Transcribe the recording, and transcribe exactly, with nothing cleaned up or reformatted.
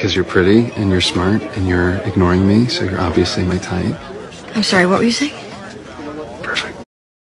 Because you're pretty and you're smart and you're ignoring me, so you're obviously my type. I'm sorry, what were you saying?